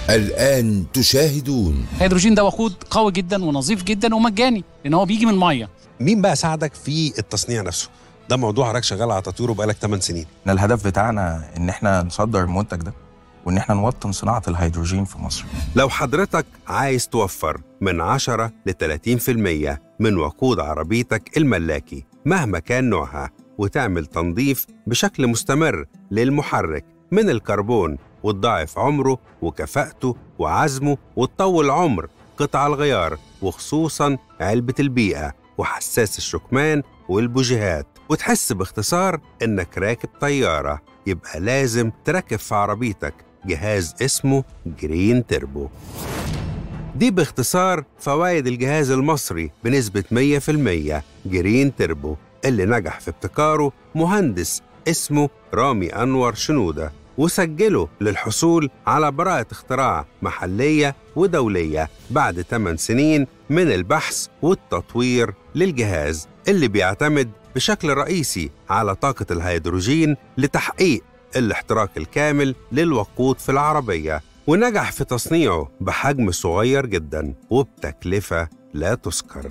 الآن تشاهدون. الهيدروجين ده وقود قوي جدا ونظيف جدا ومجاني لأن هو بيجي من المية. مين بقى ساعدك في التصنيع نفسه؟ ده موضوع حضرتك شغال على تطويره بقالك 8 سنين. الهدف بتاعنا ان احنا نصدر المنتج ده وان احنا نوطن صناعة الهيدروجين في مصر. لو حضرتك عايز توفر من 10 ل 30% من وقود عربيتك الملاكي مهما كان نوعها، وتعمل تنظيف بشكل مستمر للمحرك من الكربون، وتضاعف عمره وكفاءته وعزمه، وتطول عمر قطع الغيار وخصوصاً علبة البيئة وحساس الشكمان والبوجيهات، وتحس باختصار إنك راكب طيارة، يبقى لازم تركب في عربيتك جهاز اسمه جرين تيربو. دي باختصار فوائد الجهاز المصري بنسبة 100% جرين تيربو، اللي نجح في ابتكاره مهندس اسمه رامي أنور شنودة، وسجله للحصول على براءة اختراع محلية ودولية بعد 8 سنين من البحث والتطوير للجهاز، اللي بيعتمد بشكل رئيسي على طاقة الهيدروجين لتحقيق الاحتراق الكامل للوقود في العربية، ونجح في تصنيعه بحجم صغير جدا وبتكلفة لا تذكر.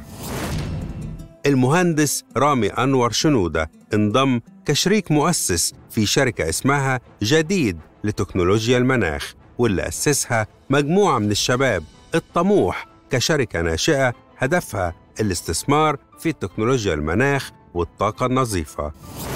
المهندس رامي أنور شنودة انضم كشريك مؤسس في شركة اسمها جديد لتكنولوجيا المناخ، واللي أسسها مجموعة من الشباب الطموح كشركة ناشئة هدفها الاستثمار في تكنولوجيا المناخ والطاقة النظيفة.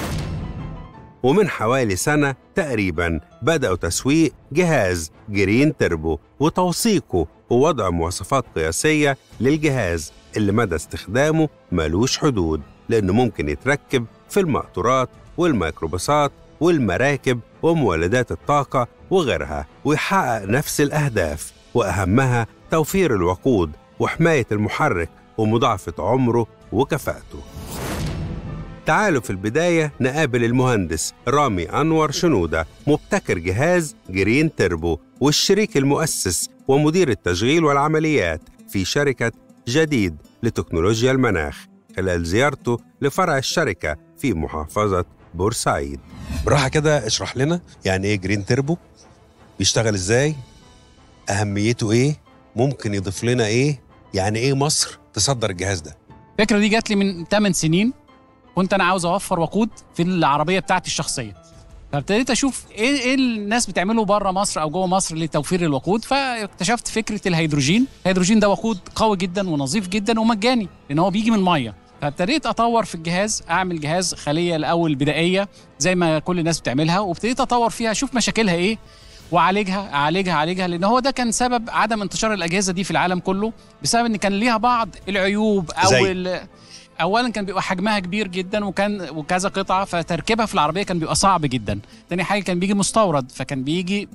ومن حوالي سنة تقريباً بدأوا تسويق جهاز جرين تيربو وتوثيقه ووضع مواصفات قياسية للجهاز اللي مدى استخدامه ملوش حدود، لأنه ممكن يتركب في المقطورات والميكروباصات والمراكب ومولدات الطاقة وغيرها، ويحقق نفس الأهداف، وأهمها توفير الوقود وحماية المحرك ومضاعفة عمره وكفاءته. تعالوا في البداية نقابل المهندس رامي أنور شنودة، مبتكر جهاز جرين تيربو والشريك المؤسس ومدير التشغيل والعمليات في شركة جديد لتكنولوجيا المناخ، خلال زيارته لفرع الشركة في محافظة بورسعيد. براحة كده اشرح لنا يعني ايه جرين تيربو، بيشتغل ازاي، أهميته ايه، ممكن يضيف لنا ايه، يعني ايه مصر تصدر الجهاز ده؟ الفكرة دي جات لي من 8 سنين، كنت أنا عاوز أوفر وقود في العربية بتاعتي الشخصية، فابتديت أشوف إيه الناس بتعمله بره مصر أو جوه مصر لتوفير الوقود، فاكتشفت فكرة الهيدروجين. الهيدروجين ده وقود قوي جدا ونظيف جدا ومجاني لأن هو بيجي من المية. فابتديت أطور في الجهاز، أعمل جهاز خلية الأول بدائية زي ما كل الناس بتعملها، وابتديت أطور فيها أشوف مشاكلها إيه وأعالجها لأن هو ده كان سبب عدم انتشار الأجهزة دي في العالم كله، بسبب إن كان ليها بعض العيوب اولا كان بيبقى حجمها كبير جدا وكذا قطعه، فتركيبها في العربيه كان بيبقى صعب جدا. تاني حاجه كان بيجي مستورد، فكان بيجي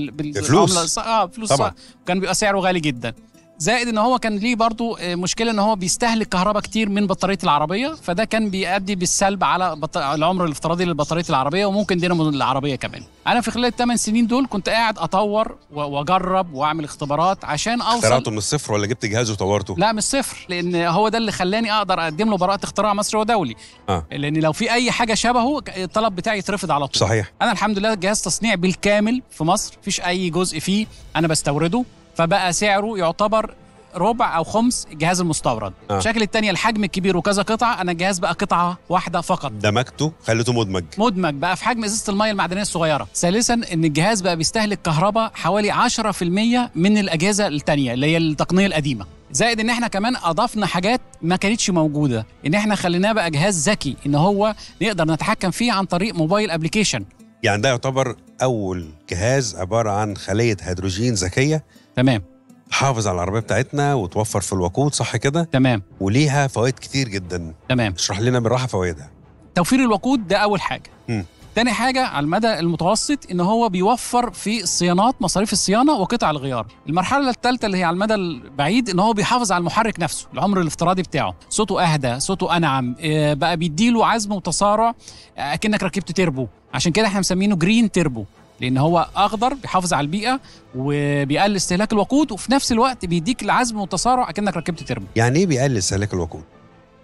فلوس طبعا، وكان بيبقى سعره غالي جدا. زائد ان هو كان ليه برضو مشكله ان هو بيستهلك كهرباء كتير من بطاريه العربيه، فده كان بيؤدي بالسلب على العمر الافتراضي للبطاريه العربيه وممكن دينامو العربيه كمان. انا في خلال ال8 سنين دول كنت قاعد اطور واجرب واعمل اختبارات عشان اوصل. اخترعته من الصفر ولا جبت جهاز وطورته؟ لا من الصفر، لان هو ده اللي خلاني اقدر اقدم له براءه اختراع مصري ودولي. لان لو في اي حاجه شبهه الطلب بتاعي يترفض على طول. صحيح. انا الحمد لله جهاز تصنيع بالكامل في مصر، مفيش اي جزء فيه انا بستورده، فبقى سعره يعتبر ربع او خمس الجهاز المستورد. الشكل الثانيه الحجم الكبير وكذا قطعه، انا الجهاز بقى قطعه واحده فقط، دمجته خليته مدمج بقى في حجم ازازه الميه المعدنيه الصغيره. ثالثا ان الجهاز بقى بيستهلك كهرباء حوالي 10% من الاجهزه الثانيه اللي هي التقنيه القديمه. زائد ان احنا كمان اضفنا حاجات ما كانتش موجوده، ان احنا خليناه بقى جهاز ذكي، ان هو نقدر نتحكم فيه عن طريق موبايل ابلكيشن. يعني ده يعتبر اول جهاز عباره عن خليه هيدروجين ذكيه، تمام، تحافظ على العربيه بتاعتنا وتوفر في الوقود، صح كده؟ تمام، وليها فوائد كتير جدا. تمام، اشرح لنا بالراحه فوائدها. توفير الوقود ده اول حاجه. تاني حاجة على المدى المتوسط إن هو بيوفر في الصيانات، مصاريف الصيانة وقطع الغيار. المرحلة الثالثة اللي هي على المدى البعيد إن هو بيحافظ على المحرك نفسه، العمر الافتراضي بتاعه، صوته أهدى، صوته أنعم، بقى بيديله عزم وتسارع أكنك ركبت تيربو. عشان كده احنا مسمينه جرين تيربو، لأن هو أخضر بيحافظ على البيئة وبيقلل استهلاك الوقود، وفي نفس الوقت بيديك العزم والتسارع أكنك ركبت تيربو. يعني إيه بيقلل استهلاك الوقود؟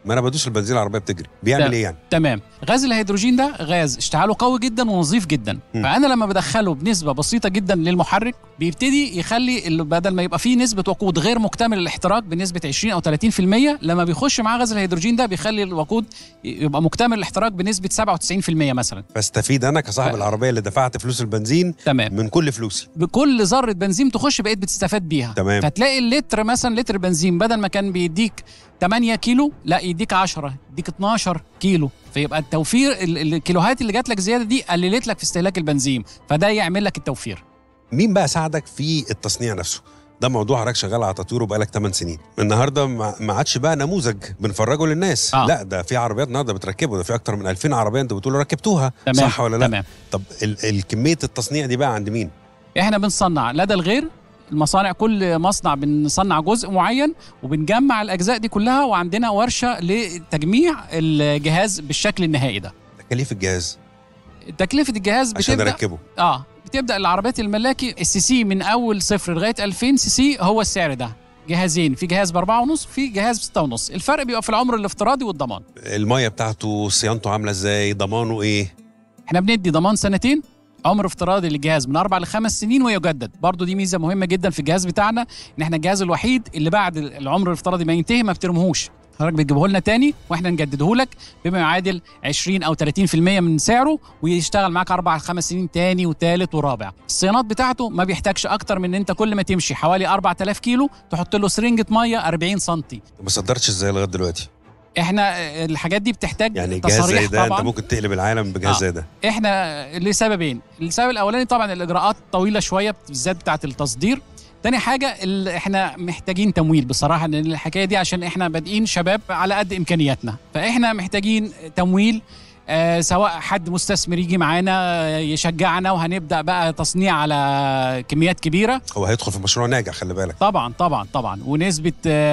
ما انا بدوس البنزين العربيه بتجري، بيعمل ايه يعني؟ تمام. غاز الهيدروجين ده غاز اشتعاله قوي جدا ونظيف جدا، فانا لما بدخله بنسبه بسيطه جدا للمحرك بيبتدي يخلي بدل ما يبقى فيه نسبه وقود غير مكتمل الاحتراق بنسبه 20 او 30%، لما بيخش معاه غاز الهيدروجين ده بيخلي الوقود يبقى مكتمل الاحتراق بنسبه 97% مثلا. فاستفيد انا كصاحب العربيه اللي دفعت فلوس البنزين تمام من كل فلوسي، بكل ذره بنزين تخش بقيت بتستفاد بيها. تمام. فتلاقي اللتر مثلا لتر بنزين بدل ما كان بيديك 8 كيلو لا يديك 10، يديك 12 كيلو، فيبقى التوفير الكيلوهات اللي جات لك زياده دي قللت لك في استهلاك البنزين، فده يعمل لك التوفير. مين بقى ساعدك في التصنيع نفسه؟ ده موضوع حضرتك شغال على تطويره بقالك 8 سنين. النهارده ما عادش بقى نموذج بنفرجه للناس، لا ده في عربيات النهارده بتركبه، ده في اكتر من 2000 عربيه انتوا بتقولوا ركبتوها، تمام. صح ولا لا؟ تمام. طب الكميه التصنيع دي بقى عند مين؟ احنا بنصنع لدى الغير، المصانع كل مصنع بنصنع جزء معين وبنجمع الاجزاء دي كلها، وعندنا ورشه لتجميع الجهاز بالشكل النهائي ده. تكاليف الجهاز؟ تكلفه الجهاز عشان اركبه بتبدا العربيات الملاكي السي سي من اول 0 لغايه 2000 سي سي هو السعر ده. جهازين، في جهاز ب4.5 في جهاز ب6.5، الفرق بيبقى في العمر الافتراضي والضمان. الميه بتاعته صيانته عامله ازاي؟ ضمانه ايه؟ احنا بندي ضمان 2 سنين، عمر افتراضي للجهاز من 4 ل5 سنين ويجدد. برضو دي ميزه مهمه جدا في الجهاز بتاعنا، ان احنا الجهاز الوحيد اللي بعد العمر الافتراضي ما ينتهي ما بترموهوش، حضرتك بتجيبه لنا تاني واحنا نجدده لك بما يعادل 20 او 30% من سعره، ويشتغل معاك 4 ل 5 سنين تاني وثالث ورابع. الصيانات بتاعته ما بيحتاجش اكتر من ان انت كل ما تمشي حوالي 4000 كيلو تحط له سرنجه ميه 40 سم. ما صدرتش ازاي لغايه دلوقتي؟ احنا الحاجات دي بتحتاج يعني جهاز زي ده طبعاً. انت ممكن تقلب العالم بجهاز زي ده. احنا لسببين، السبب الاولاني طبعا الاجراءات طويله شويه بالذات بتاعه التصدير. تاني حاجه احنا محتاجين تمويل بصراحه، لان الحكايه دي عشان احنا بادئين شباب على قد امكانياتنا، فاحنا محتاجين تمويل، سواء حد مستثمر يجي معانا يشجعنا وهنبدا بقى تصنيع على كميات كبيره. هو هيدخل في مشروع ناجح، خلي بالك. طبعا طبعا طبعا، ونسبه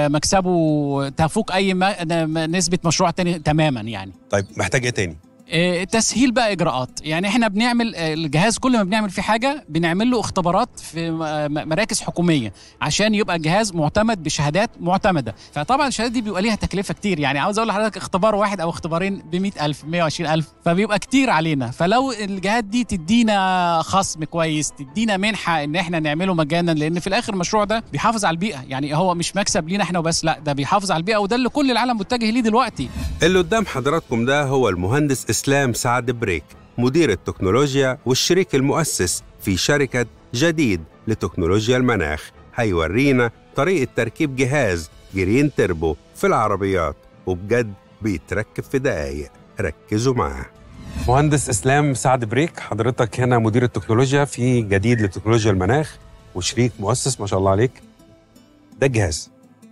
مكسبه تفوق اي نسبه مشروع تاني تماما يعني. طيب محتاج ايه تاني؟ تسهيل بقى اجراءات، يعني احنا بنعمل الجهاز كل ما بنعمل فيه حاجه بنعمل له اختبارات في مراكز حكوميه عشان يبقى الجهاز معتمد بشهادات معتمده. فطبعا الشهادات دي بيبقى ليها تكلفه كتير، يعني عاوز اقول لحضرتك اختبار واحد او اختبارين ب100,000 120,000، فبيبقى كتير علينا. فلو الجهات دي تدينا خصم كويس، تدينا منحه ان احنا نعمله مجانا، لان في الاخر المشروع ده بيحافظ على البيئه، يعني هو مش مكسب لينا احنا وبس، لا ده بيحافظ على البيئه، وده اللي كل العالم متجه ليه دلوقتي. اللي قدام حضراتكم ده هو المهندس إسلام سعد بريك، مدير التكنولوجيا والشريك المؤسس في شركة جديد لتكنولوجيا المناخ. هيورينا طريقة تركيب جهاز جرين تربو في العربيات، وبجد بيتركب في دقايق. ركزوا معاه. مهندس إسلام سعد بريك، حضرتك هنا مدير التكنولوجيا في جديد لتكنولوجيا المناخ وشريك مؤسس، ما شاء الله عليك. ده الجهاز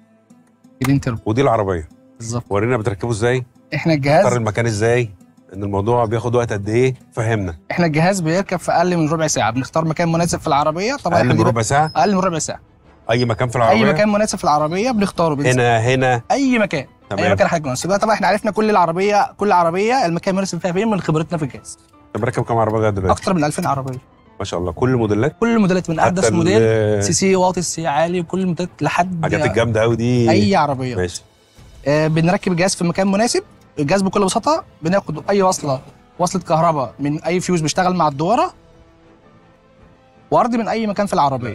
جرين تربو ودي العربية بالظبط. ورينا بتركبه ازاي، احنا الجهاز اختار المكان ازاي، ان الموضوع بياخد وقت قد ايه، فهمنا. احنا الجهاز بيركب في اقل من ربع ساعه، بنختار مكان مناسب في العربيه. طبعا اقل من ربع ساعه؟ اقل من ربع ساعه. اي مكان في العربيه؟ اي مكان مناسب في العربيه بنختاره. هنا اي مكان. تمام. اي مكان حاجه مناسبه. طبعا احنا عرفنا كل عربيه المكان المناسب فيها فين من خبرتنا في الجهاز. طب مركب كام عربيه لغايه دلوقتي؟ اكتر من 2000 عربيه ما شاء الله. كل الموديلات؟ كل الموديلات من احدث موديل سي سي واطي سي عالي، وكل الموديلات لحد حاجات الجامده قوي دي. اي عربيه ماشي. بنركب الجهاز في مكان مناسب. الجهاز بكل بساطه بناخد اي وصله كهرباء من اي فيوز بيشتغل مع الدواره، وارضي من اي مكان في العربيه.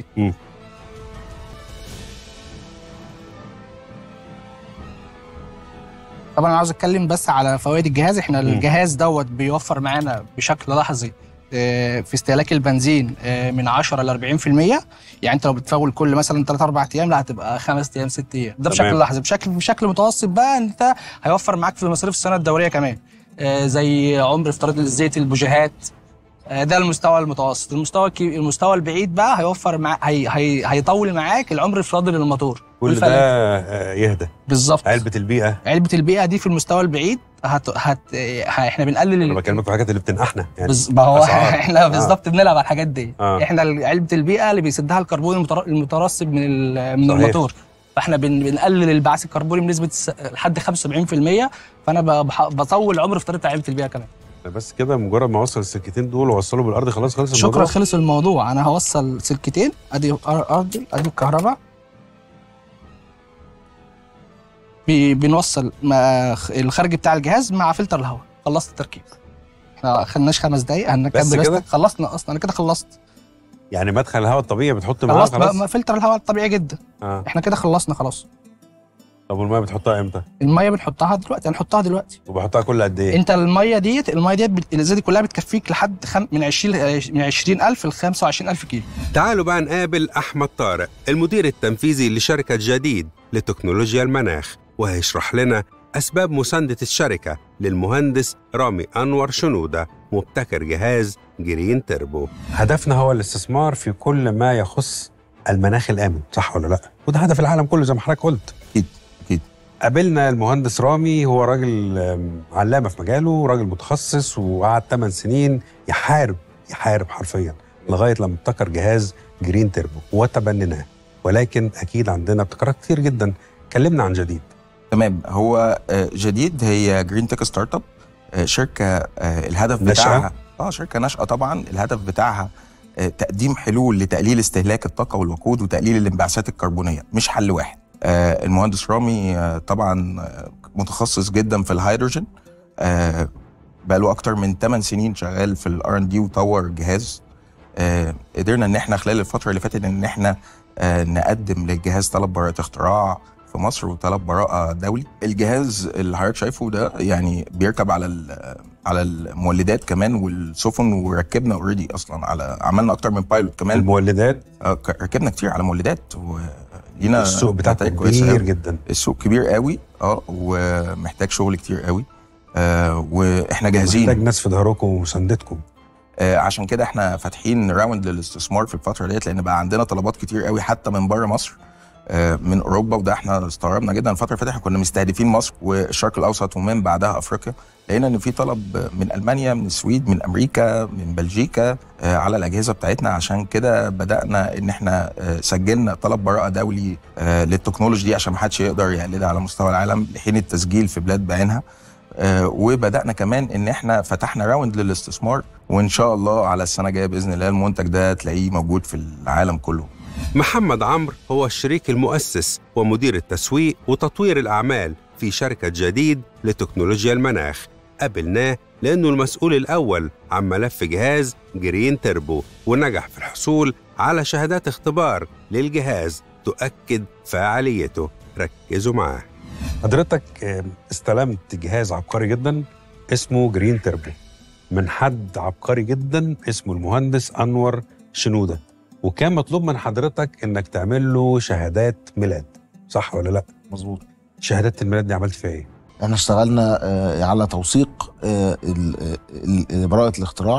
طبعا انا عاوز اتكلم بس على فوائد الجهاز. احنا الجهاز دوت بيوفر معانا بشكل لحظي في استهلاك البنزين من 10 ل 40%. يعني انت لو بتفول كل مثلا 3 4 ايام، لا هتبقى 5 ايام 6 ايام. ده بشكل لحظي. بشكل متوسط بقى انت هيوفر معاك في مصاريف السنه الدوريه كمان، زي عمر افتراضي للزيت، البوجيهات. ده المستوى المتوسط. المستوى البعيد بقى هيوفر هيطول معاك العمر الافتراضي للموتور. كل ده يهدى. بالظبط. علبه البيئه دي في المستوى البعيد احنا بنقلل. انا بكلمك في الحاجات اللي بتنقحنا يعني. ما هو احنا بالظبط بنلعب على الحاجات دي. احنا علبه البيئه اللي بيسدها الكربون المترسب من الموتور، فاحنا بنقلل الانبعاث الكربوني بنسبه لحد 75%. فانا بطول عمر افتراضي علبه البيئه كمان. بس كده مجرد ما اوصل السلكتين دول واوصله بالارض خلاص خلص الموضوع. شكرا، خلص الموضوع. انا هوصل سلكتين، ادي ارضي ادي الكهرباء. بنوصل الخارج بتاع الجهاز مع فلتر الهواء. خلصت التركيب، احنا خدناش 5 دقايق بس كده خلصنا اصلا. انا كده خلصت. يعني مدخل الهواء الطبيعي بتحط معاه خلاص؟ فلتر الهواء الطبيعي جدا. احنا كده خلصنا خلاص. طب والميه بتحطها امتى؟ الميه بنحطها دلوقتي، هنحطها دلوقتي. وبحطها كل قد ايه؟ انت الميه ديت الازازه دي كلها بتكفيك لحد من 20,000 ل 25,000 كيلو. تعالوا بقى نقابل أحمد طارق المدير التنفيذي لشركة جديد لتكنولوجيا المناخ، وهيشرح لنا أسباب مساندة الشركة للمهندس رامي أنور شنودة مبتكر جهاز جرين تربو. هدفنا هو الاستثمار في كل ما يخص المناخ الآمن، صح ولا لا؟ وده هدف العالم كله زي ما حضرتك قلت. أكيد. قابلنا المهندس رامي، هو راجل علامة في مجاله، راجل متخصص، وقعد 8 سنين يحارب حرفيا لغاية لما ابتكر جهاز جرين تربو وتبنيناه. ولكن أكيد عندنا ابتكارات كتير جدا. كلمنا عن جديد. تمام. هو جديد هي جرين تك ستارت اب، شركة الهدف بتاعها شركة ناشئة طبعا. الهدف بتاعها تقديم حلول لتقليل استهلاك الطاقة والوقود وتقليل الانبعاثات الكربونية، مش حل واحد. المهندس رامي طبعا متخصص جدا في الهيدروجين، بقى له اكتر من 8 سنين شغال في الR&D وطور جهاز. قدرنا ان احنا خلال الفتره اللي فاتت ان احنا نقدم للجهاز طلب براءه اختراع في مصر وطلب براءه دولي. الجهاز اللي حضرتك شايفه ده يعني بيركب على المولدات كمان والسفن، وركبنا اوريدي اصلا عملنا اكتر من بايلوت كمان. المولدات ركبنا كتير على مولدات، ولينا السوق بتاعته كبير جدا. السوق كبير قوي ومحتاج شغل كتير قوي. واحنا جاهزين، محتاج ناس في ظهركم ومساندتكم. عشان كده احنا فاتحين راوند للاستثمار في الفتره ديت، لان بقى عندنا طلبات كتير قوي حتى من بره مصر، من اوروبا. وده احنا استغربنا جدا الفتره اللي فاتت. احنا كنا مستهدفين مصر والشرق الاوسط ومن بعدها افريقيا، لقينا ان في طلب من المانيا، من السويد، من امريكا، من بلجيكا على الاجهزه بتاعتنا. عشان كده بدانا ان احنا سجلنا طلب براءه دولي للتكنولوجي دي عشان ما حدش يقدر يقلدها على مستوى العالم لحين التسجيل في بلاد بعينها. وبدأنا كمان ان احنا فتحنا راوند للاستثمار، وان شاء الله على السنة الجاية بإذن الله المنتج ده تلاقيه موجود في العالم كله. محمد عمرو هو الشريك المؤسس ومدير التسويق وتطوير الأعمال في شركة جديد لتكنولوجيا المناخ. قابلناه لأنه المسؤول الأول عن ملف جهاز جرين تربو، ونجح في الحصول على شهادات اختبار للجهاز تؤكد فعاليته. ركزوا معاه. حضرتك استلمت جهاز عبقري جدا اسمه جرين تربو من حد عبقري جدا اسمه المهندس أنور شنودة، وكان مطلوب من حضرتك انك تعمل له شهادات ميلاد، صح ولا لا؟ مظبوط. شهادات الميلاد دي عملت فيها ايه؟ احنا اشتغلنا على توثيق براءة الاختراع،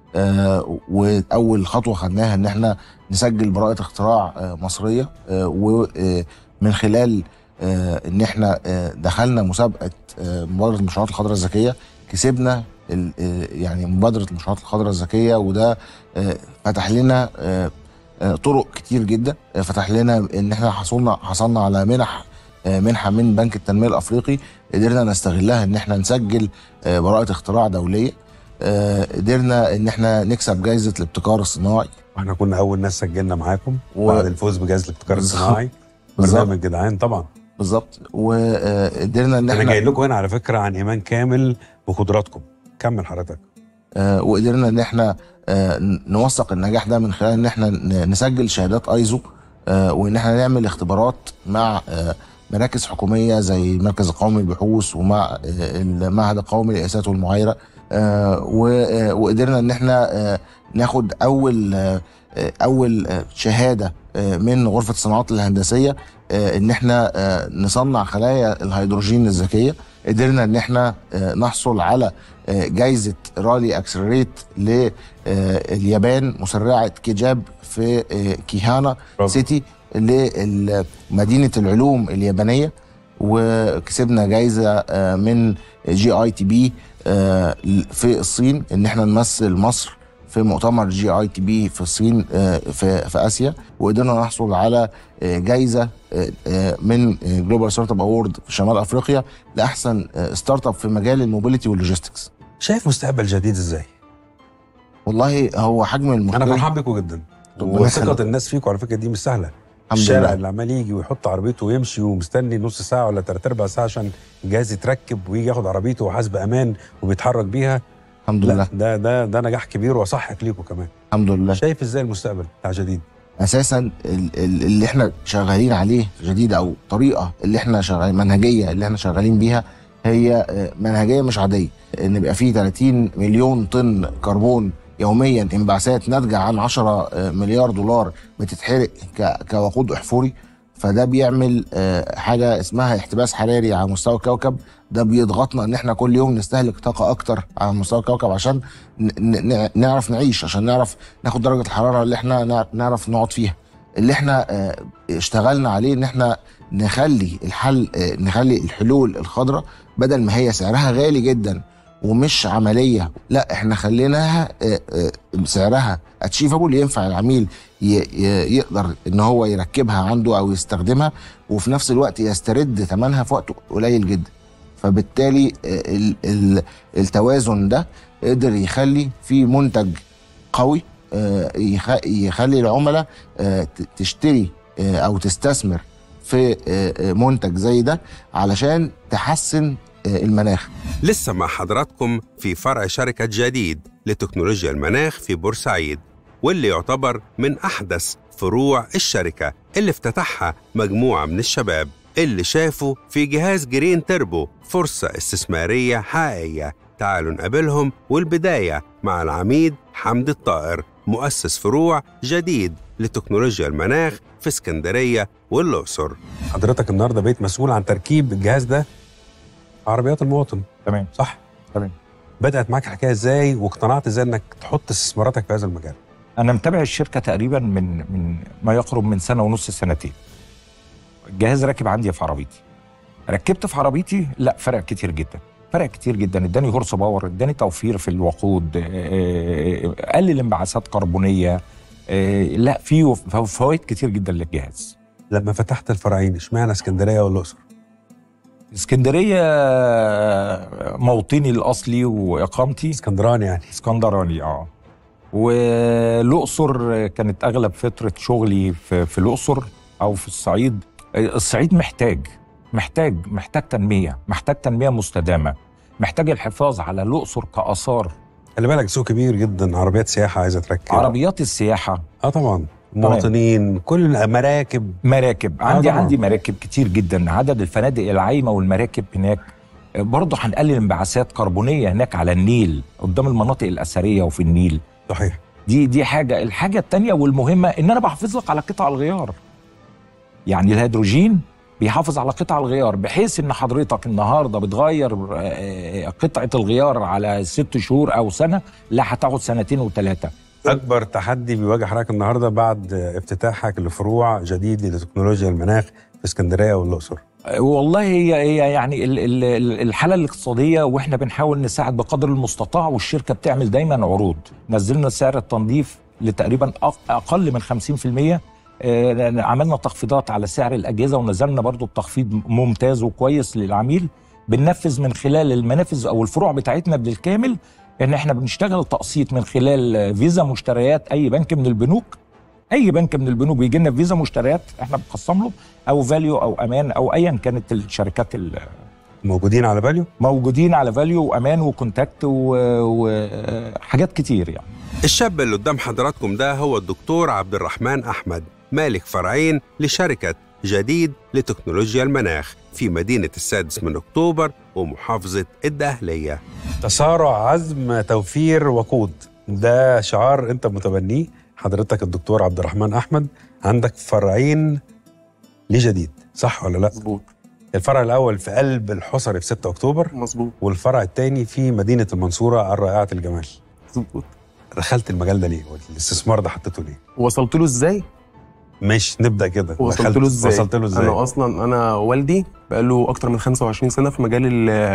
واول خطوة خدناها ان احنا نسجل براءة اختراع مصرية، ومن خلال ان احنا دخلنا مسابقة مبادرة المشروعات الخضراء الذكية، كسبنا يعني مبادرة المشروعات الخضراء الذكية، وده فتح لنا طرق كتير جدا. فتح لنا ان احنا حصلنا على منحة من بنك التنمية الافريقي، قدرنا نستغلها ان احنا نسجل براءة اختراع دولية. قدرنا ان احنا نكسب جائزة الابتكار الصناعي، واحنا كنا اول ناس سجلنا معاكم بعد الفوز بجائزة الابتكار الصناعي. برنامج جدعان طبعا. بالظبط. وقدرنا ان احنا جاي لكم هنا على فكرة عن ايمان كامل بقدراتكم. كمل حضرتك. وقدرنا ان احنا نوثق النجاح ده من خلال ان احنا نسجل شهادات ايزو، وان احنا نعمل اختبارات مع مراكز حكوميه زي المركز القومي للبحوث ومع المعهد القومي للقياسات والمعايره. وقدرنا ان احنا ناخد اول شهاده من غرفه الصناعات الهندسيه ان احنا نصنع خلايا الهيدروجين الذكيه. قدرنا ان احنا نحصل على جايزة رالي اكسلريت لليابان، مسرعة كيجاب في كيهانا سيتي لمدينة العلوم اليابانية. وكسبنا جايزة من GITB في الصين ان احنا نمثل مصر في مؤتمر GITB في الصين في اسيا. وقدرنا نحصل على جايزة من جلوبال ستارت اب اوورد في شمال افريقيا لاحسن ستارت اب في مجال الموبيليتي واللوجيستكس. شايف مستقبل جديد ازاي؟ والله هو حجم المشكله، انا فرحان بيكم جدا، وثقه الناس فيكم على فكره دي مش سهله. الشارع اللي عمال يجي ويحط عربيته ويمشي ومستني نص ساعه ولا 3/4 ساعه عشان الجهاز يتركب ويجي ياخد عربيته وحاسب امان وبيتحرك بيها. الحمد لله. ده نجاح كبير وصحك ليكم كمان. الحمد لله. شايف ازاي المستقبل بتاع جديد؟ اساسا اللي احنا شغالين عليه جديد، او طريقه اللي احنا شغالين، منهجيه اللي احنا شغالين بيها، هي منهجيه مش عاديه. ان يبقى فيه 30 مليون طن كربون يوميا انبعاثات ناتجه عن 10 مليار دولار بتتحرق كوقود احفوري. فده بيعمل حاجه اسمها احتباس حراري على مستوى الكوكب. ده بيضغطنا ان احنا كل يوم نستهلك طاقه اكتر على مستوى الكوكب عشان نعرف نعيش، عشان نعرف ناخد درجه الحراره اللي احنا نعرف نقعد فيها. اللي احنا اشتغلنا عليه ان احنا نخلي الحلول الخضراء بدل ما هي سعرها غالي جدا ومش عمليه، لا احنا خليناها سعرها اتشيفابل، ينفع العميل يقدر ان هو يركبها عنده او يستخدمها، وفي نفس الوقت يسترد ثمنها في وقت قليل جدا. فبالتالي التوازن ده قدر يخلي في منتج قوي يخلي العملاء تشتري او تستثمر في منتج زي ده علشان تحسن المناخ. لسه مع حضراتكم في فرع شركة جديد لتكنولوجيا المناخ في بورسعيد، واللي يعتبر من أحدث فروع الشركة اللي افتتحها مجموعة من الشباب اللي شافوا في جهاز جرين تربو فرصة استثمارية حقيقية. تعالوا نقابلهم، والبداية مع العميد حمدي الطائر، مؤسس فروع جديد لتكنولوجيا المناخ في اسكندرية والأقصر. حضرتك النهارده بقيت مسؤول عن تركيب الجهاز ده عربيات المواطن. تمام. صح؟ تمام. بدأت معاك الحكايه ازاي واقتنعت ازاي انك تحط استثماراتك في هذا المجال؟ انا متابع الشركه تقريبا من ما يقرب من سنه ونص، سنتين. الجهاز راكب عندي في عربيتي. ركبت في عربيتي، لا فرق كتير جدا، فرق كتير جدا. اداني هورس باور، اداني توفير في الوقود، قلل انبعاثات كربونيه، لا فيه فوائد كتير جدا للجهاز. لما فتحت الفرعين اشمعنى اسكندريه والاقصر؟ اسكندريه موطني الاصلي واقامتي. اسكندراني يعني؟ اسكندراني والاقصر كانت اغلب فتره شغلي في الاقصر او في الصعيد. الصعيد محتاج تنميه مستدامه، محتاج الحفاظ على الاقصر كاثار. خلي بالك سوق كبير جدا، عربيات سياحه عايزه تركب، عربيات السياحه طبعا، مواطنين، كل مراكب عندي مراكب كتير جدا. عدد الفنادق العايمه والمراكب هناك برضه هنقلل انبعاثات كربونيه هناك على النيل قدام المناطق الاثريه وفي النيل. صحيح. دي حاجه. الحاجه الثانيه والمهمه ان انا بحافظ لك على قطع الغيار. يعني الهيدروجين بيحافظ على قطع الغيار، بحيث ان حضرتك النهارده بتغير قطعه الغيار على 6 شهور او سنه، لا هتاخد 2 و3. اكبر تحدي بيواجه حضرتك النهارده بعد افتتاحك لفروع جديد لتكنولوجيا المناخ في اسكندريه والاقصر؟ والله هي يعني الحاله الاقتصاديه، واحنا بنحاول نساعد بقدر المستطاع، والشركه بتعمل دايما عروض. نزلنا سعر التنظيف لتقريبا اقل من 50%. عملنا تخفيضات على سعر الاجهزه، ونزلنا برضو بتخفيض ممتاز وكويس للعميل. بننفذ من خلال المنافذ او الفروع بتاعتنا بالكامل ان احنا بنشتغل تقسيط من خلال فيزا مشتريات. اي بنك من البنوك بيجي لنا فيزا مشتريات احنا بنقسم له، او فاليو او امان او ايا كانت الشركات. موجودين على فاليو وامان وكونتاكت وحاجات كتير يعني. الشاب اللي قدام حضراتكم ده هو الدكتور عبد الرحمن أحمد، مالك فرعين لشركة جديد لتكنولوجيا المناخ في مدينة 6 أكتوبر ومحافظة الدقهلية. تسارع، عزم، توفير، وقود، ده شعار انت متبنيه حضرتك الدكتور عبد الرحمن أحمد. عندك فرعين لجديد، صح ولا لا؟ مظبوط. الفرع الأول في قلب الحصري في 6 أكتوبر. مظبوط. والفرع الثاني في مدينة المنصورة الرائعة الجمال. مظبوط. دخلت المجال ده ليه؟ والاستثمار ده حطيته ليه؟ وصلت له ازاي؟ مش نبدأ كده. وصلت له ازاي؟ انا اصلا والدي بقاله اكتر من 25 سنة في مجال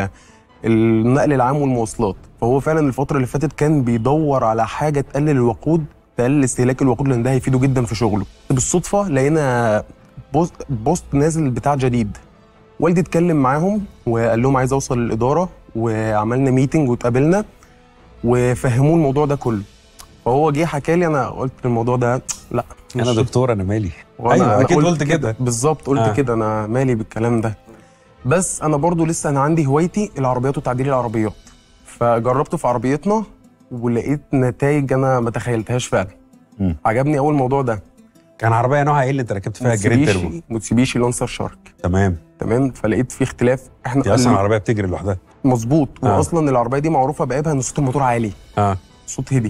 النقل العام والمواصلات، فهو فعلا الفترة اللي فاتت كان بيدور على حاجة تقلل الوقود، تقلل استهلاك الوقود، لان ده هيفيده جدا في شغله. بالصدفة لقينا بوست نازل بتاع جديد. والدي اتكلم معاهم وقال لهم عايز اوصل للإدارة، وعملنا ميتنج واتقابلنا وفهموه الموضوع ده كله. فهو جه حكى لي، انا قلت الموضوع ده لا انا دكتور انا مالي. ايوه اكيد قلت كده بالظبط، قلت كده انا مالي بالكلام ده. بس انا برضو لسه انا عندي هوايتي العربيات وتعديل العربيات، فجربته في عربيتنا ولقيت نتائج انا ما تخيلتهاش فعلا. عجبني اول موضوع ده. كان عربيه نوعها ايه اللي انت ركبت فيها جرين تيربو؟ موتسوبيشي لانسر شارك. تمام. فلقيت فيه اختلاف. دي اصلا العربيه بتجري لوحدها. مظبوط. واصلا العربيه دي معروفه بعيبها ان صوت الموتور عالي. صوت هدي.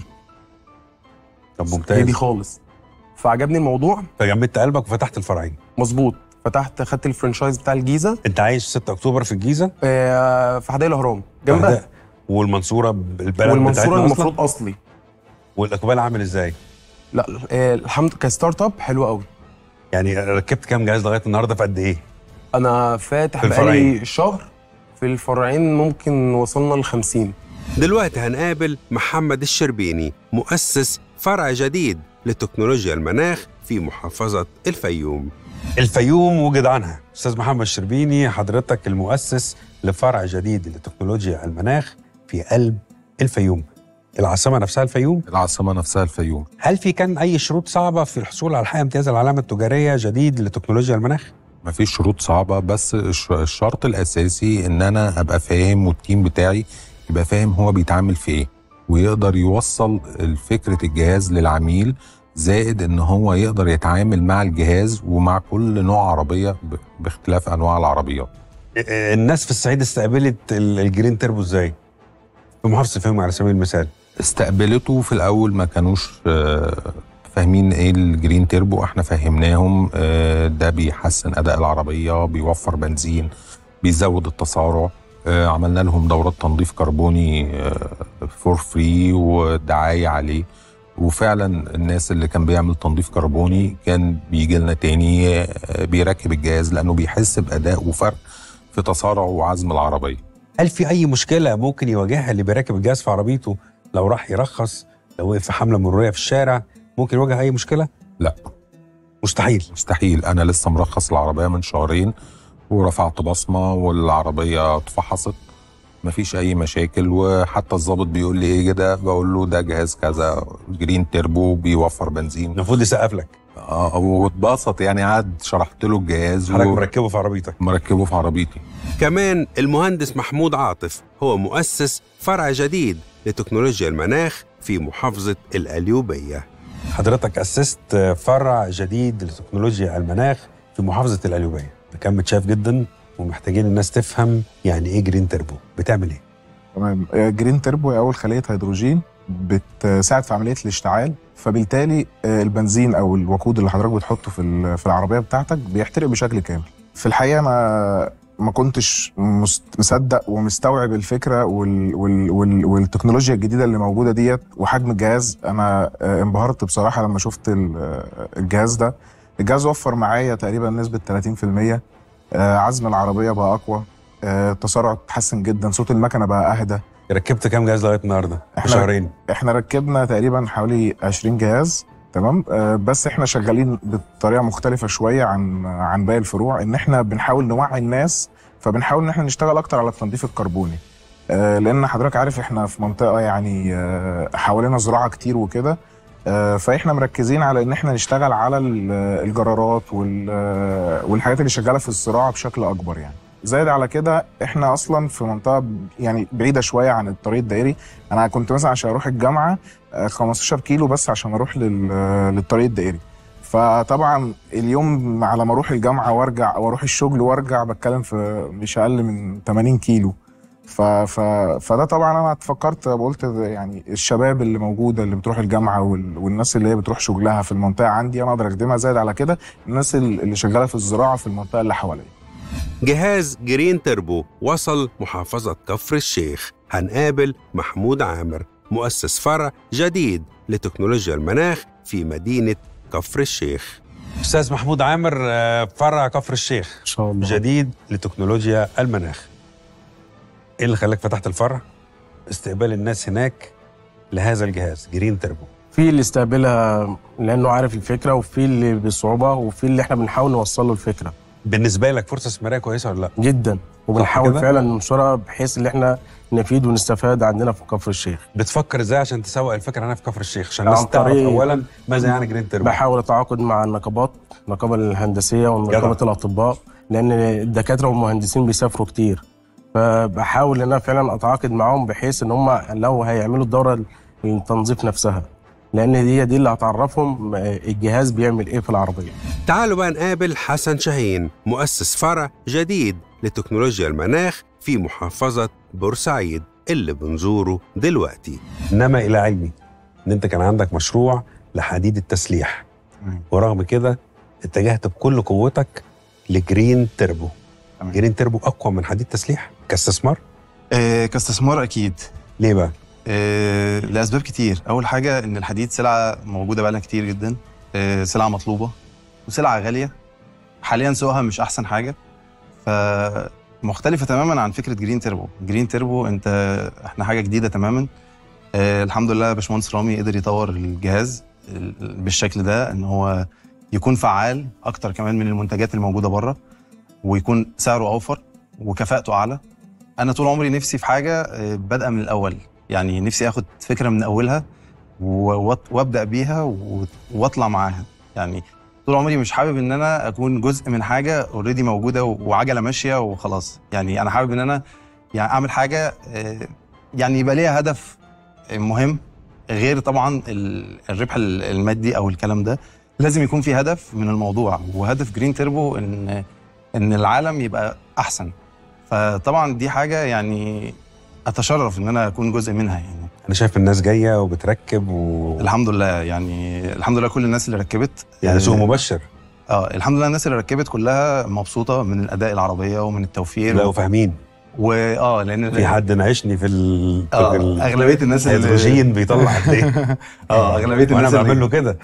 طب ممتاز. هدي خالص. فعجبني الموضوع، فجمدت قلبك وفتحت الفرعين. مظبوط. خدت الفرنشايز بتاع الجيزه. انت عايش 6 اكتوبر في الجيزه؟ في حدائق الاهرام جنبها. والمنصوره البلد والمنصوره المفروض اصلي. والاقبال عامل ازاي؟ لا الحمد كستارت اب حلو قوي. يعني ركبت كام جهاز لغايه النهارده في قد ايه؟ انا فاتح بقالي شهر. في الفرعين ممكن وصلنا ل50. دلوقتي هنقابل محمد الشربيني، مؤسس فرع جديد لتكنولوجيا المناخ في محافظة الفيوم. الفيوم وجدعنها. أستاذ محمد الشربيني، حضرتك المؤسس لفرع جديد لتكنولوجيا المناخ في قلب الفيوم. العاصمة نفسها الفيوم؟ العاصمة نفسها الفيوم. هل في كان أي شروط صعبة في الحصول على حق امتياز العلامة التجارية جديد لتكنولوجيا المناخ؟ مفيش شروط صعبة، بس الشرط الأساسي إن أنا أبقى فاهم والتيم بتاعي يبقى فاهم هو بيتعامل في إيه، ويقدر يوصل فكرة الجهاز للعميل، زائد إن هو يقدر يتعامل مع الجهاز ومع كل نوع عربية باختلاف أنواع العربيات. الناس في الصعيد استقبلت الجرين تيربو إزاي؟ في محافظة الفيوم على سبيل المثال. استقبلته في الأول ما كانوش فاهمين ايه الجرين تيربو. احنا فهمناهم ده بيحسن اداء العربيه، بيوفر بنزين، بيزود التسارع. عملنا لهم دورات تنظيف كربوني فور فري ودعايه عليه، وفعلا الناس اللي كان بيعمل تنظيف كربوني كان بيجي لنا تاني بيركب الجهاز لانه بيحس باداء وفرق في تسارع وعزم العربيه. هل في اي مشكله ممكن يواجهها اللي بيركب الجهاز في عربيته لو راح يرخص، لو وقف في حمله مروريه في الشارع ممكن يواجه اي مشكله؟ لا مستحيل. انا لسه مرخص العربيه من شهرين ورفعت بصمه والعربيه اتفحصت، مفيش اي مشاكل. وحتى الضابط بيقول لي ايه كده، بقول له ده جهاز كذا جرين تيربو بيوفر بنزين، المفروض يسقف لك. واتبسط يعني. قعد شرحت له الجهاز. حضرتك مركبه في عربيتك؟ مركبه في عربيتي. كمان المهندس محمود عاطف هو مؤسس فرع جديد لتكنولوجيا المناخ في محافظة القليوبية. حضرتك أسست فرع جديد لتكنولوجيا المناخ في محافظة القليوبية. كان متشاف جدا ومحتاجين الناس تفهم يعني ايه جرين تيربو، بتعمل ايه؟ تمام. جرين تيربو هي اول خلية هيدروجين بتساعد في عملية الاشتعال، فبالتالي البنزين او الوقود اللي حضرتك بتحطه في العربية بتاعتك بيحترق بشكل كامل. في الحقيقة انا ما كنتش مصدق ومستوعب الفكرة والتكنولوجيا الجديدة اللي موجودة ديت وحجم الجهاز. أنا انبهرت بصراحة لما شفت الجهاز ده. الجهاز وفر معايا تقريبا نسبة 30%. عزم العربية بقى أقوى، التسارع اتحسن جدا، صوت المكنة بقى أهدى. ركبت كام جهاز لغاية النهاردة؟ شهرين. احنا ركبنا تقريبا حوالي 20 جهاز. تمام. بس احنا شغالين بطريقه مختلفه شويه عن باقي الفروع، ان احنا بنحاول نوعي الناس، فبنحاول ان احنا نشتغل اكتر على التنظيف الكربوني. لان حضرتك عارف احنا في منطقه يعني حوالينا زراعه كتير وكده، فاحنا مركزين على ان احنا نشتغل على الجرارات والحاجات اللي شغاله في الزراعه بشكل اكبر يعني. زائد على كده احنا اصلا في منطقه يعني بعيده شويه عن الطريق الدائري. انا كنت مثلا عشان اروح الجامعه 15 كيلو بس عشان اروح للطريق الدائري، فطبعا اليوم على ما اروح الجامعه وارجع او اروح الشغل وارجع بتكلم في مش اقل من 80 كيلو. فده طبعا انا فكرت قلت يعني الشباب اللي موجوده اللي بتروح الجامعه والناس اللي هي بتروح شغلها في المنطقه عندي انا اقدر اخدمها. زائد على كده الناس اللي شغاله في الزراعه في المنطقه اللي حواليا. جهاز جرين تيربو وصل محافظة كفر الشيخ. هنقابل محمود عامر، مؤسس فرع جديد لتكنولوجيا المناخ في مدينة كفر الشيخ. أستاذ محمود عامر، فرع كفر الشيخ إن شاء الله جديد لتكنولوجيا المناخ. إيه اللي خلاك فتحت الفرع؟ استقبال الناس هناك لهذا الجهاز جرين تيربو. في اللي استقبلها لأنه عارف الفكرة، وفي اللي بصعوبة، وفي اللي احنا بنحاول نوصل له الفكرة. بالنسبه لك فرصه استثماريه كويسه ولا لا؟ جدا، وبنحاول فعلا ننشرها بحيث ان احنا نفيد ونستفاد عندنا في كفر الشيخ. بتفكر ازاي عشان تسوق الفكره هنا في كفر الشيخ عشان الناس تعرف اولا ماذا يعني جرين تربو؟ بحاول اتعاقد مع النقابات، النقابه الهندسيه ونقابه الاطباء، لان الدكاتره والمهندسين بيسافروا كتير، فبحاول ان انا فعلا اتعاقد معاهم بحيث ان هم لو هيعملوا الدوره التنظيف نفسها، لان دي اللي هتعرفهم الجهاز بيعمل ايه في العربيه. تعالوا بقى نقابل حسن شاهين، مؤسس فرع جديد لتكنولوجيا المناخ في محافظه بورسعيد اللي بنزوره دلوقتي. انما الى علمي ان انت كان عندك مشروع لحديد التسليح، ورغم كده اتجهت بكل قوتك لجرين تربو. جرين تربو اقوى من حديد تسليح كاستثمار؟ كاستثمار اكيد. ليه بقى؟ لاسباب كتير. اول حاجه ان الحديد سلعه موجوده بقالنا كتير جدا، سلعه مطلوبه وسلعه غاليه، حاليا سوقها مش احسن حاجه، فمختلفه تماما عن فكره جرين تربو. جرين تربو احنا حاجه جديده تماما. الحمد لله باشمهندس رامي قدر يطور الجهاز بالشكل ده، ان هو يكون فعال اكتر كمان من المنتجات الموجوده بره، ويكون سعره اوفر وكفاءته اعلى. انا طول عمري نفسي في حاجه بادئه من الاول، يعني نفسي اخد فكره من اولها وابدا بيها واطلع معاها. يعني طول عمري مش حابب ان انا اكون جزء من حاجه اوريدي موجوده وعجله ماشيه وخلاص. يعني انا حابب ان انا يعني اعمل حاجه يعني يبقى ليها هدف مهم، غير طبعا الربح المادي او الكلام ده. لازم يكون في هدف من الموضوع، وهدف جرين تربو ان العالم يبقى احسن. فطبعا دي حاجه يعني اتشرف ان انا اكون جزء منها. يعني انا شايف الناس جايه وبتركب الحمد لله، يعني الحمد لله كل الناس اللي ركبت يعني سوق مبشر. الحمد لله الناس اللي ركبت كلها مبسوطه من الاداء العربيه ومن التوفير. لا وفاهمين. لان في حد ناقشني في اغلبيه الناس الهيدروجين بيطلع قد ايه؟ اغلبيه الناس انا بعمل له كده.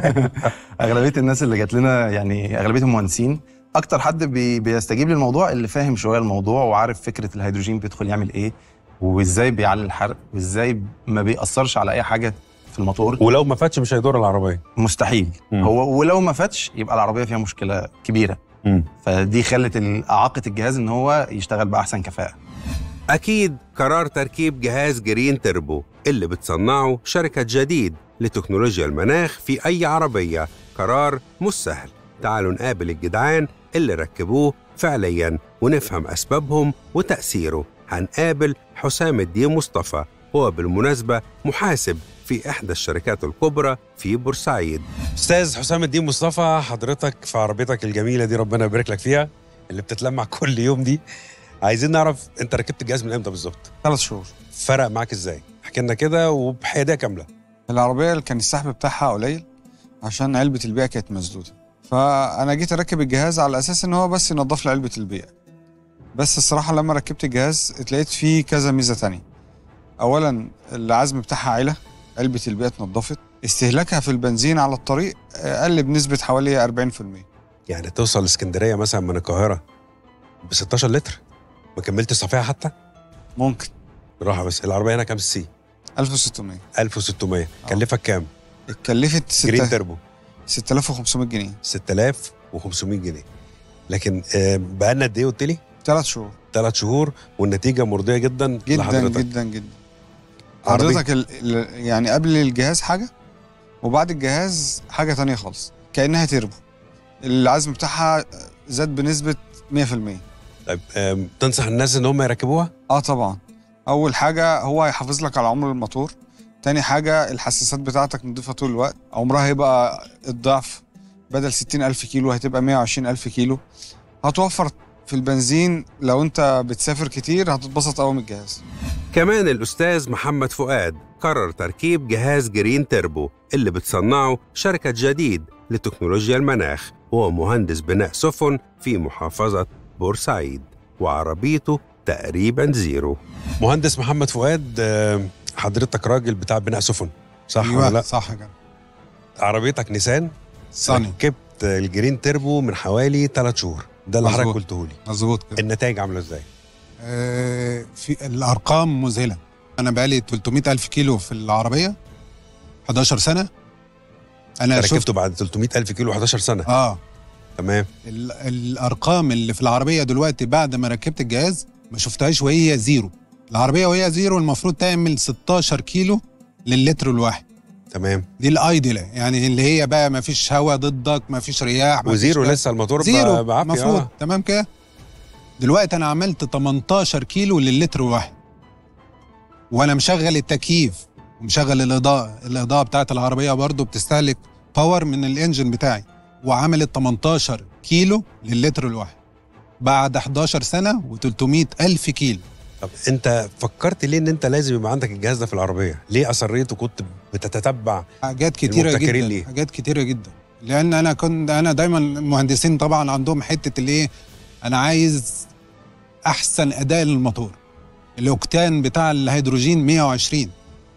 اغلبيه الناس اللي جات لنا يعني اغلبيتهم مهندسين. اكتر حد بيستجيب للموضوع اللي فاهم شويه الموضوع وعارف فكره الهيدروجين بيدخل يعمل ايه، وازاي بيعلي الحرق، وازاي ما بيأثرش على اي حاجه في الموتور، ولو ما فاتش مش هيدور العربيه مستحيل. هو ولو ما فاتش يبقى العربيه فيها مشكله كبيره. فدي خلت اعاقه الجهاز ان هو يشتغل باحسن كفاءه. اكيد قرار تركيب جهاز جرين تربو اللي بتصنعه شركه جديد لتكنولوجيا المناخ في اي عربيه قرار مش سهل. تعالوا نقابل الجدعان اللي ركبوه فعليا ونفهم اسبابهم وتاثيره. هنقابل حسام الدين مصطفى، هو بالمناسبه محاسب في احدى الشركات الكبرى في بورسعيد. استاذ حسام الدين مصطفى، حضرتك في عربيتك الجميله دي ربنا يبارك لك فيها اللي بتتلمع كل يوم دي، عايزين نعرف انت ركبت الجهاز من امتى بالظبط؟ 3 شهور. فرق معاك ازاي؟ احكي لنا كده وبحياديه كامله. العربيه اللي كان السحب بتاعها قليل عشان علبه البيئه كانت مسدوده، فانا جيت اركب الجهاز على اساس ان هو بس ينظف لي علبه البيئه. بس الصراحه لما ركبت الجهاز اتلاقيت فيه كذا ميزه تانية. اولا العزم بتاعها عالة، علبه البيئه اتنضفت، استهلاكها في البنزين على الطريق قل بنسبه حوالي 40%. يعني توصل اسكندريه مثلا من القاهره ب 16 لتر، ما كملتش صفيحه حتى؟ ممكن راحه. بس العربيه هنا كام سي؟ 1600. 1600. كلفك كام؟ اتكلفت جرين تربو 6500 جنيه. 6500 جنيه. لكن بقالنا قد ايه قلت لي؟ 3 شهور. 3 شهور والنتيجه مرضيه جدا جدا لحضرتك. جدا جدا. حضرتك يعني قبل الجهاز حاجه وبعد الجهاز حاجه تانية خالص، كانها تربو. العزم بتاعها زاد بنسبه 100%. طيب تنصح الناس ان هم يركبوها؟ طبعا. اول حاجه هو هيحافظ لك على عمر الموتور، تاني حاجه الحساسات بتاعتك نضيفه طول الوقت، عمرها هيبقى الضعف، بدل 60,000 كيلو هتبقى 120,000 كيلو. هتوفر في البنزين، لو انت بتسافر كتير هتتبسط قوي من الجهاز. كمان الأستاذ محمد فؤاد قرر تركيب جهاز جرين تربو اللي بتصنعه شركة جديد لتكنولوجيا المناخ، وهو مهندس بناء سفن في محافظة بورسعيد، وعربيته تقريبا زيرو. مهندس محمد فؤاد، حضرتك راجل بتاع بناء سفن صح أيوة ولا لا؟ صح كده. عربيتك نيسان صاني، ركبت الجرين تربو من حوالي 3 شهور، ده اللي حضرتك قلته لي. مظبوط كده. النتائج عامله ازاي؟ في الارقام مذهله. انا بقالي 300,000 كيلو في العربيه 11 سنه. انا ركبته بعد 300,000 كيلو 11 سنه. تمام. الارقام اللي في العربيه دلوقتي بعد ما ركبت الجهاز ما شفتهاش وهي زيرو. العربيه وهي زيرو المفروض تعمل 16 كيلو للتر الواحد. تمام. دي الايدل، يعني اللي هي بقى ما فيش هواء ضدك، ما فيش رياح، وزيرو لسه الموتور بعافيه المفروض. تمام كده. دلوقتي انا عملت 18 كيلو للتر الواحد، وانا مشغل التكييف ومشغل الاضاءه بتاعت العربيه برضو بتستهلك باور من الانجن بتاعي، وعملت 18 كيلو للتر الواحد بعد 11 سنه و300 الف كيلو. طب انت فكرت ليه ان انت لازم يبقى عندك الجهاز ده في العربيه؟ ليه اصريت وكنت بتتتبع حاجات كتيره جدا ليه؟ حاجات كتيره جدا، لان انا دايما المهندسين طبعا عندهم حته الايه، انا عايز احسن اداء للموتور. الاوكتان بتاع الهيدروجين 120.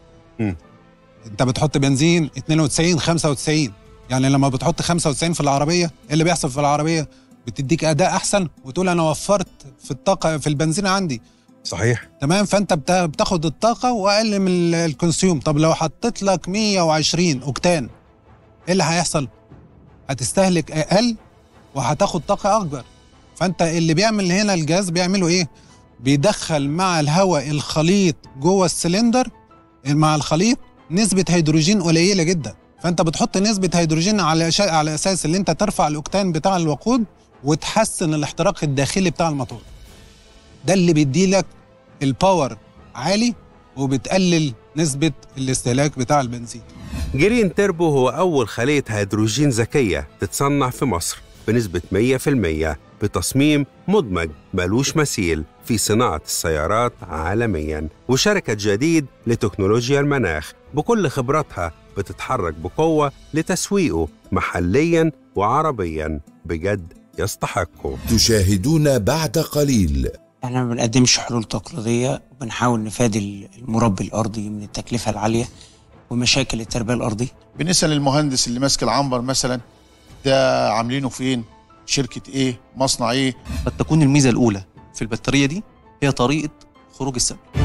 انت بتحط بنزين 92 95، يعني لما بتحط 95 في العربيه ايه اللي بيحصل في العربيه؟ بتديك اداء احسن وتقول انا وفرت في الطاقه في البنزين عندي. صحيح. تمام. فانت بتاخد الطاقه واقل من الكونسيوم. طب لو حطيت لك 120 اوكتان ايه اللي هيحصل؟ هتستهلك اقل وهتاخد طاقه اكبر. فانت اللي بيعمل هنا الجهاز بيعمله ايه؟ بيدخل مع الهواء الخليط جوه السلندر مع الخليط نسبه هيدروجين قليله جدا، فانت بتحط نسبه هيدروجين على اساس ان انت ترفع الاوكتان بتاع الوقود وتحسن الاحتراق الداخلي بتاع الموتور. ده اللي بيدي لك الباور عالي وبتقلل نسبه الاستهلاك بتاع البنزين. جرين تيربو هو أول خلية هيدروجين ذكية تتصنع في مصر بنسبة 100% بتصميم مدمج ملوش مثيل في صناعة السيارات عالمياً. وشركة جديد لتكنولوجيا المناخ بكل خبراتها بتتحرك بقوة لتسويقه محلياً وعربياً، بجد يستحقه. تشاهدون بعد قليل. احنا ما بنقدمش حلول تقليدية، وبنحاول نفادي المربي الأرضي من التكلفة العالية ومشاكل التربية الأرضية. بنسأل المهندس اللي ماسك العنبر مثلا ده عاملينه فين؟ شركة ايه؟ مصنع ايه؟ قد تكون الميزة الأولى في البطارية دي هي طريقة خروج السلب.